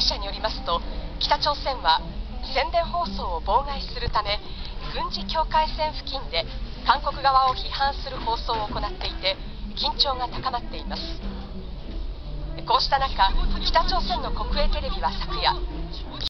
者によりますと、北朝鮮は宣伝放送を妨害するため軍事境界線付近で韓国側を批判する放送を行っていて、緊張が高まっています。こうした中、北朝鮮の国営テレビは昨夜